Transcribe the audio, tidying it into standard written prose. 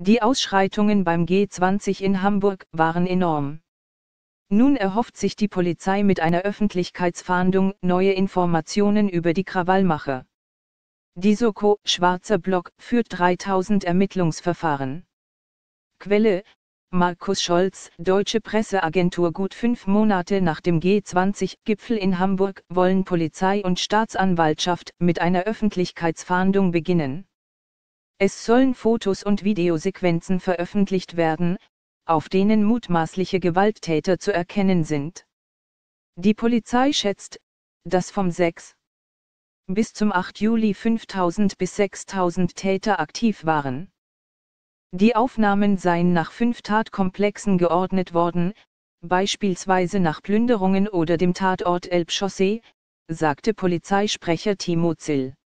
Die Ausschreitungen beim G20 in Hamburg waren enorm. Nun erhofft sich die Polizei mit einer Öffentlichkeitsfahndung neue Informationen über die Krawallmacher. Die Soko, Schwarzer Block, führt 3000 Ermittlungsverfahren. Quelle: Markus Scholz, Deutsche Presseagentur. Gut 5 Monate nach dem G20-Gipfel in Hamburg wollen Polizei und Staatsanwaltschaft mit einer Öffentlichkeitsfahndung beginnen. Es sollen Fotos und Videosequenzen veröffentlicht werden, auf denen mutmaßliche Gewalttäter zu erkennen sind. Die Polizei schätzt, dass vom 6. bis zum 8. Juli 5000 bis 6000 Täter aktiv waren. Die Aufnahmen seien nach 5 Tatkomplexen geordnet worden, beispielsweise nach Plünderungen oder dem Tatort Elbchaussee, sagte Polizeisprecher Timo Zill.